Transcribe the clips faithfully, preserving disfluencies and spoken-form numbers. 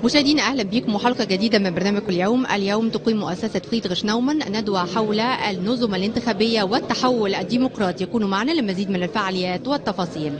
مشاهدينا اهلا بكم وحلقه جديده من برنامج كل يوم. اليوم تقيم مؤسسه فريدريش ناومان ندوه حول النظم الانتخابيه والتحول الديمقراطي. يكونوا معنا لمزيد من الفعاليات والتفاصيل.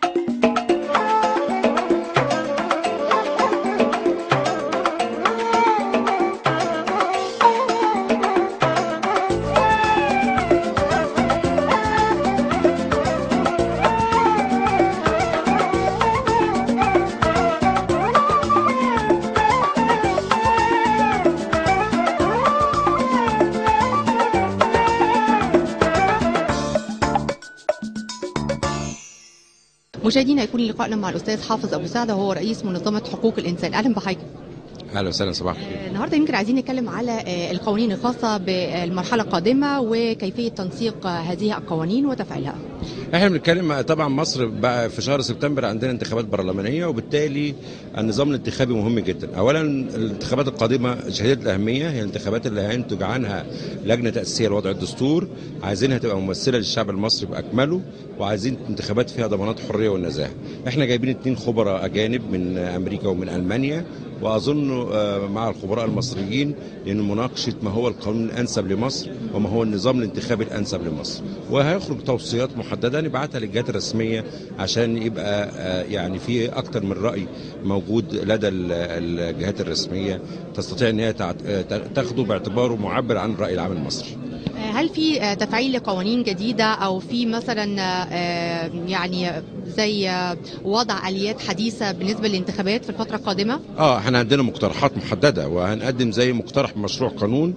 مشاهدينا هيكون لقائنا مع الاستاذ حافظ ابو سعده وهو رئيس منظمه حقوق الانسان. اهلا بحضرتك. اهلا وسهلا، صباح الخير. النهارده يمكن عايزين نتكلم على القوانين الخاصه بالمرحله القادمه وكيفيه تنسيق هذه القوانين وتفعيلها. احنا بنتكلم طبعا مصر بقى في شهر سبتمبر عندنا انتخابات برلمانيه، وبالتالي النظام الانتخابي مهم جدا. اولا الانتخابات القادمه شديده الاهميه، هي الانتخابات اللي هينتج عنها لجنه تاسيسيه لوضع الدستور، عايزينها تبقى ممثله للشعب المصري باكمله، وعايزين انتخابات فيها ضمانات الحريه والنزاهه. احنا جايبين اثنين خبراء اجانب من امريكا ومن المانيا، واظن مع الخبراء المصريين لان مناقشه ما هو القانون الانسب لمصر وما هو النظام الانتخابي الانسب لمصر، وهيخرج توصيات محدده نبعتها للجهات الرسميه عشان يبقى يعني في اكثر من راي موجود لدى الجهات الرسميه تستطيع ان هي تاخده باعتباره معبر عن الراي العام المصري. هل في تفعيل لقوانين جديدة أو في مثلا يعني زي وضع آليات حديثة بالنسبة للانتخابات في الفترة القادمة؟ اه احنا عندنا مقترحات محددة، وهنقدم زي مقترح مشروع قانون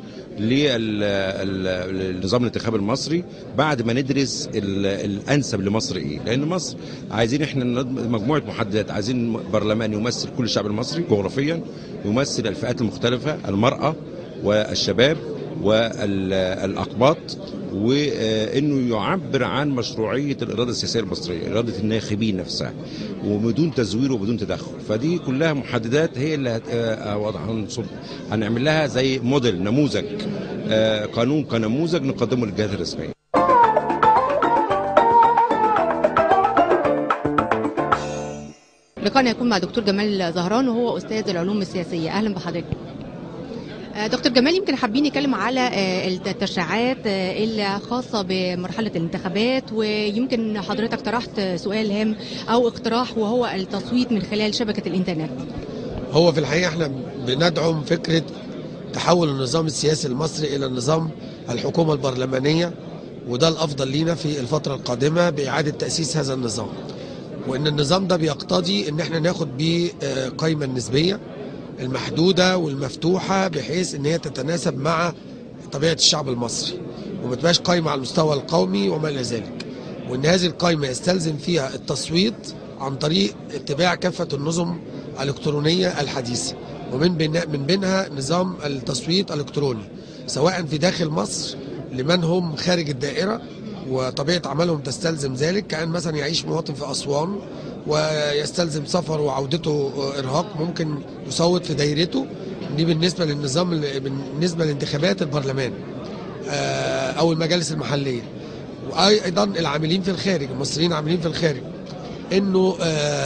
للنظام الانتخابي المصري بعد ما ندرس الأنسب لمصر ايه، لأن مصر عايزين احنا مجموعة محددات، عايزين برلمان يمثل كل الشعب المصري جغرافيا، يمثل الفئات المختلفة، المرأة والشباب والأقباط، وانه يعبر عن مشروعيه الاراده السياسيه المصريه، اراده الناخبين نفسها، وبدون تزوير وبدون تدخل. فدي كلها محددات هي اللي هنعمل لها زي موديل، نموذج، قانون كنموذج نقدمه للجهات الرسميه. لقاءنا يكون مع دكتور جمال زهران وهو استاذ العلوم السياسيه. اهلا بحضرتك. دكتور جمال، يمكن حابين نتكلم على التشريعات اللي خاصة بمرحلة الانتخابات، ويمكن حضرتك طرحت سؤال هام أو اقتراح وهو التصويت من خلال شبكة الإنترنت. هو في الحقيقة احنا بندعم فكرة تحول النظام السياسي المصري إلى نظام الحكومة البرلمانية، وده الأفضل لينا في الفترة القادمة بإعادة تأسيس هذا النظام، وإن النظام ده بيقتضي إن احنا ناخد بيه قائمة النسبية المحدودة والمفتوحة بحيث ان هي تتناسب مع طبيعة الشعب المصري، وما تبقاش قائمة على المستوى القومي وما الى ذلك، وان هذه القائمة يستلزم فيها التصويت عن طريق اتباع كافة النظم الالكترونية الحديثة، ومن بين من بينها نظام التصويت الالكتروني سواء في داخل مصر لمن هم خارج الدائرة وطبيعة عملهم تستلزم ذلك، كأن مثلا يعيش مواطن في أسوان ويستلزم سفر وعودته إرهاق ممكن يصوت في دايرته. دي بالنسبة للنظام، بالنسبة لانتخابات البرلمان أو المجالس المحلية. وأيضا العاملين في الخارج، المصريين عاملين في الخارج، إنه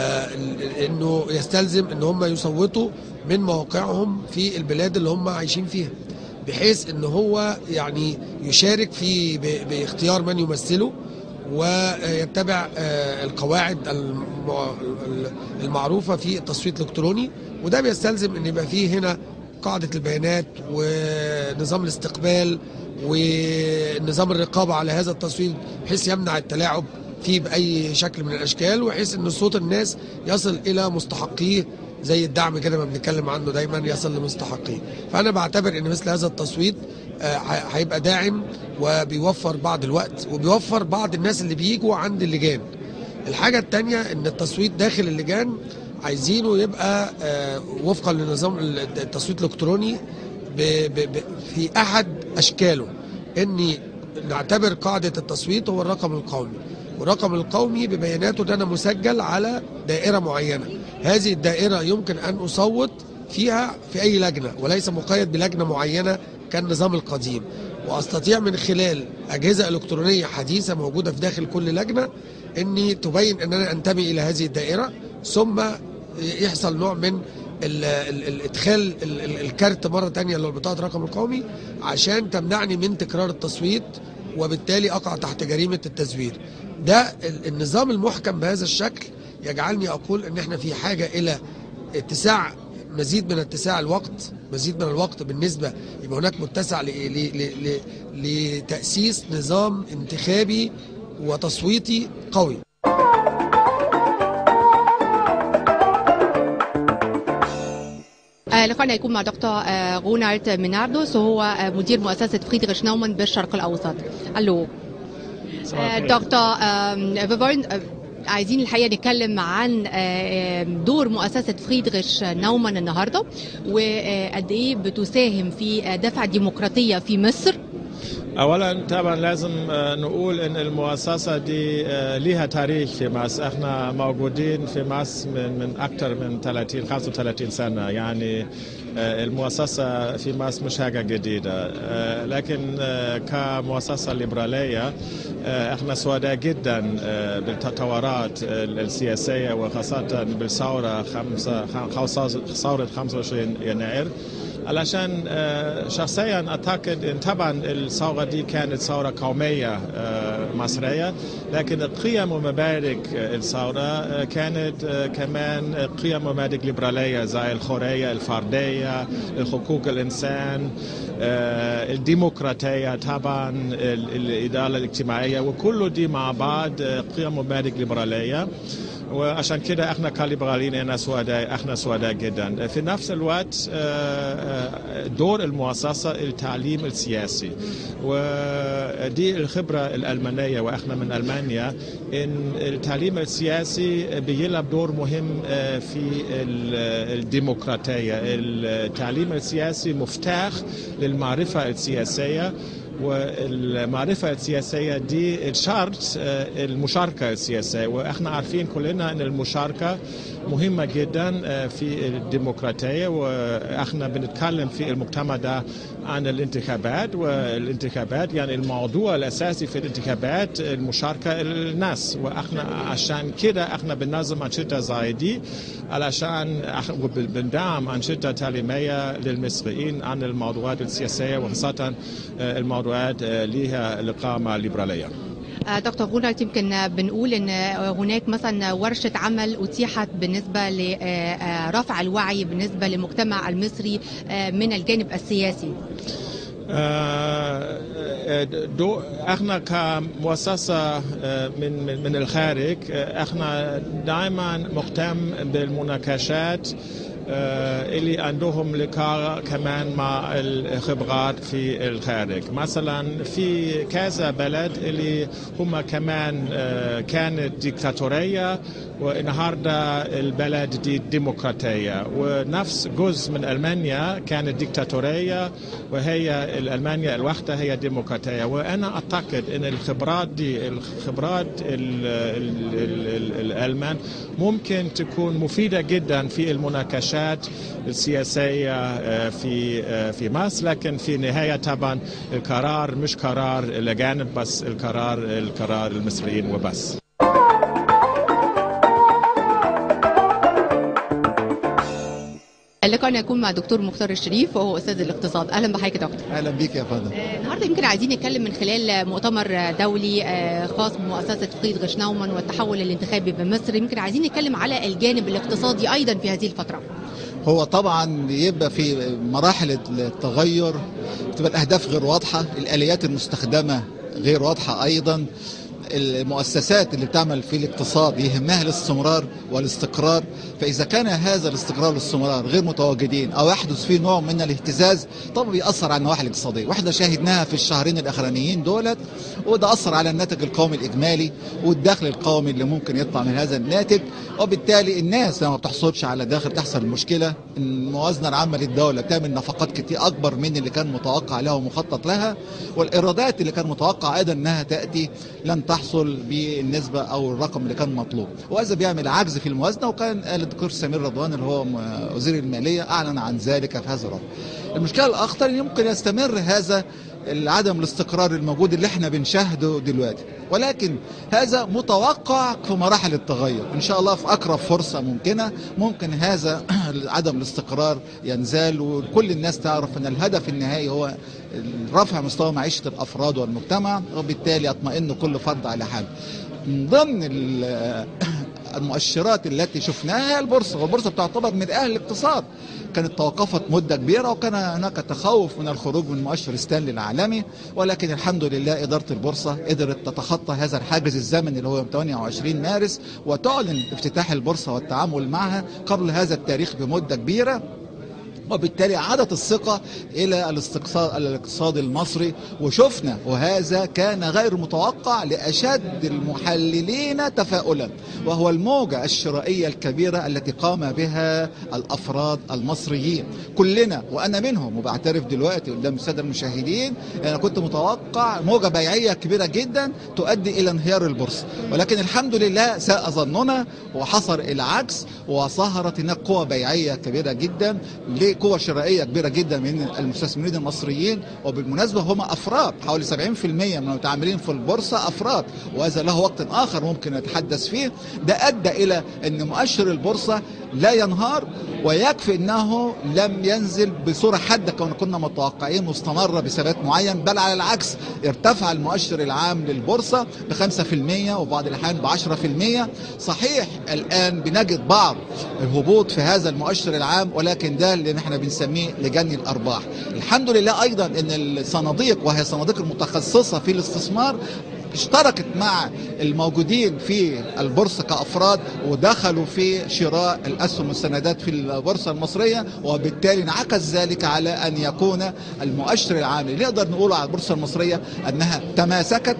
إنه يستلزم إن هم يصوتوا من مواقعهم في البلاد اللي هم عايشين فيها، بحيث إن هو يعني يشارك في باختيار من يمثله ويتبع القواعد المعروفة في التصويت الإلكتروني. وده بيستلزم أن يبقى فيه هنا قاعدة البيانات ونظام الاستقبال ونظام الرقابة على هذا التصويت، بحيث يمنع التلاعب فيه بأي شكل من الأشكال، وحيث أن صوت الناس يصل إلى مستحقيه زي الدعم كده ما بنتكلم عنه دايما، يصل لمستحقيه. فأنا بعتبر أن مثل هذا التصويت هيبقى داعم وبيوفر بعض الوقت وبيوفر بعض الناس اللي بيجوا عند اللجان. الحاجة التانية ان التصويت داخل اللجان عايزينه يبقى وفقا لنظام التصويت الالكتروني في احد اشكاله، ان نعتبر قاعدة التصويت هو الرقم القومي، والرقم القومي ببياناته ده انا مسجل على دائرة معينة، هذه الدائرة يمكن ان اصوت فيها في اي لجنة وليس مقيد بلجنة معينة كالنظام القديم، واستطيع من خلال اجهزه الكترونيه حديثه موجوده في داخل كل لجنه اني تبين ان انا انتمي الى هذه الدائره، ثم يحصل نوع من ادخال الكارت مره تانية اللي هو بطاقه الرقم القومي عشان تمنعني من تكرار التصويت، وبالتالي اقع تحت جريمه التزوير. ده النظام المحكم بهذا الشكل يجعلني اقول ان احنا في حاجه الى اتساع، مزيد من اتساع الوقت، مزيد من الوقت بالنسبه يبقى هناك متسع لتاسيس نظام انتخابي وتصويتي قوي. لقاءنا يكون مع دكتور رونالد ميناردوس، وهو مدير مؤسسة فريدريش ناومان بالشرق الأوسط. ألو دكتور، عايزين الحقيقة نتكلم عن دور مؤسسة فريدريش ناومان النهاردة، وقد إيه بتساهم في دفع الديمقراطية في مصر. اولا طبعا لازم نقول ان المؤسسه دي ليها تاريخ في مصر. احنا موجودين في مصر من من اكثر من ثلاثين خمسة وثلاثين سنه، يعني المؤسسه في مصر مش حاجه جديده، لكن كمؤسسه ليبراليه احنا سعداء جدا بالتطورات السياسيه، وخاصه بالثوره ثوره خمسة وعشرين يناير. علشان شخصيا اعتقد ان طبعا الثوره دي كانت ثوره قوميه مصريه، لكن القيم ومبادئ الثوره كانت كمان قيم ومبادئ ليبراليه زي الحريه الفرديه، حقوق الانسان، الديمقراطيه، طبعا الاداره الاجتماعيه، وكل دي مع بعض قيم ومبادئ ليبراليه. وعشان كده احنا كليبراليين احنا سعداء احنا سعداء جدا. في نفس الوقت دور المؤسسه التعليم السياسي، ودي الخبره الالمانيه واحنا من المانيا، ان التعليم السياسي بيلعب دور مهم في الديمقراطيه. التعليم السياسي مفتاح للمعرفه السياسيه، والمعرفة السياسية دي الشرط المشاركة السياسية، واحنا عارفين كلنا ان المشاركة مهمة جدا في الديمقراطية. واحنا بنتكلم في المجتمع ده عن الانتخابات، والانتخابات يعني الموضوع الاساسي في الانتخابات المشاركة الناس، واحنا عشان كده احنا بننظم انشطة زي دي علشان بندعم أنشطة تعليمية للمصريين عن الموضوعات السياسية، وخاصة الموضوعات لها القامة الليبرالية. دكتور رونالد، يمكن بنقول ان هناك مثلا ورشه عمل اتيحت بالنسبه لرفع الوعي بالنسبه للمجتمع المصري من الجانب السياسي. دو احنا كمؤسسه من من الخارج احنا دائما مهتم بالمناقشات اللي عندهم لقاء كمان مع الخبرات في الخارج. مثلا في كذا بلد اللي هم كمان كانت ديكتاتورية، والنهارده البلد دي ديمقراطية، ونفس جزء من ألمانيا كانت ديكتاتورية وهي ألمانيا الوحدة هي ديمقراطية. وأنا أعتقد أن الخبرات دي الخبرات الألمان ممكن تكون مفيدة جدا في المناقشات السياسية في في مصر، لكن في النهاية طبعا القرار مش قرار الأجانب بس، القرار القرار المصريين وبس. اللقاء يكون مع دكتور مختار الشريف وهو استاذ الاقتصاد. اهلا بحضرتك يا دكتور. اهلا بيك يا فندم. النهارده يمكن عايزين نتكلم من خلال مؤتمر دولي خاص بمؤسسه فريدريش ناومان والتحول الانتخابي بمصر، يمكن عايزين نتكلم على الجانب الاقتصادي ايضا في هذه الفتره. هو طبعا يبقى في مراحل التغير تبقى الاهداف غير واضحه، الاليات المستخدمه غير واضحه ايضا. المؤسسات اللي بتعمل في الاقتصاد يهمها الاستمرار والاستقرار، فإذا كان هذا الاستقرار والاستمرار غير متواجدين أو يحدث فيه نوع من الاهتزاز طبعا بيأثر على النواحي الاقتصادية، واحنا شاهدناها في الشهرين الأخرانيين دولت، وده أثر على الناتج القومي الإجمالي والدخل القومي اللي ممكن يطلع من هذا الناتج، وبالتالي الناس لما بتحصلش على دخل تحصل المشكلة. الموازنة العامة للدولة بتعمل نفقات كتير أكبر من اللي كان متوقع لها ومخطط لها، والإيرادات اللي كان متوقع أيضا أنها تأتي لن تحصل بالنسبة أو الرقم اللي كان مطلوب، وهذا بيعمل عجز في الموازنة. وكان الدكتور سمير رضوان اللي هو وزير المالية أعلن عن ذلك في هذا الرقم. المشكلة الأخطر أن يمكن يستمر هذا عدم الاستقرار الموجود اللي احنا بنشاهده دلوقتي، ولكن هذا متوقع في مراحل التغير. ان شاء الله في اقرب فرصه ممكنه ممكن هذا عدم الاستقرار ينزال، وكل الناس تعرف ان الهدف النهائي هو رفع مستوى معيشه الافراد والمجتمع، وبالتالي يطمئن كل فرد على حاله. من ضمن المؤشرات التي شفناها البورصه، والبورصه بتعتبر من اهل الاقتصاد، كانت توقفت مده كبيره وكان هناك تخوف من الخروج من مؤشر ستانلي العالمي، ولكن الحمد لله اداره البورصه قدرت تتخطى هذا الحاجز الزمني اللي هو ثمانية وعشرين مارس، وتعلن افتتاح البورصه والتعامل معها قبل هذا التاريخ بمده كبيره، وبالتالي عادت الثقة إلى الاقتصاد الاقتصاد المصري. وشفنا وهذا كان غير متوقع لأشد المحللين تفاؤلا، وهو الموجة الشرائية الكبيرة التي قام بها الأفراد المصريين كلنا، وأنا منهم، وبعترف دلوقتي قدام السادة المشاهدين أنا كنت متوقع موجة بيعية كبيرة جدا تؤدي إلى انهيار البورصة، ولكن الحمد لله ساء ظننا وحصل العكس، وظهرت هناك قوة بيعية كبيرة جدا، قوة شرائية كبيرة جدا من المستثمرين المصريين، وبالمناسبة هم أفراد، حوالي سبعين بالمئة من المتعاملين في البورصة أفراد، وهذا له وقت آخر ممكن نتحدث فيه. ده أدى إلى أن مؤشر البورصة لا ينهار، ويكفي أنه لم ينزل بصورة حادة كما كنا متوقعين، واستمر بثبات معين، بل على العكس ارتفع المؤشر العام للبورصة بخمسة بالمئة وبعض الأحيان بعشرة بالمئة. صحيح الآن بنجد بعض الهبوط في هذا المؤشر العام، ولكن ده اللي احنا بنسميه لجني الأرباح. الحمد لله أيضا أن الصناديق، وهي صناديق المتخصصة في الاستثمار، اشتركت مع الموجودين في البورصة كأفراد ودخلوا في شراء الأسهم والسندات في البورصة المصرية، وبالتالي انعكس ذلك على أن يكون المؤشر العام اللي نقدر نقوله على البورصة المصرية أنها تماسكت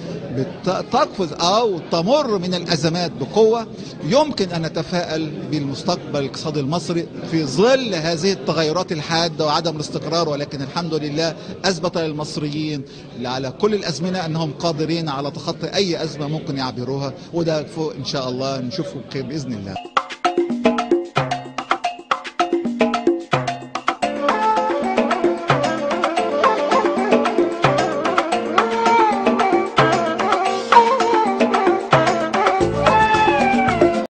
تقفز أو تمر من الأزمات بقوة. يمكن أن نتفائل بالمستقبل الاقتصادي المصري في ظل هذه التغيرات الحادة وعدم الاستقرار، ولكن الحمد لله أثبت للمصريين على كل الأزمنة أنهم قادرين على تخطي أي أزمة ممكن يعبروها، وده فوق إن شاء الله نشوفه بخير بإذن الله.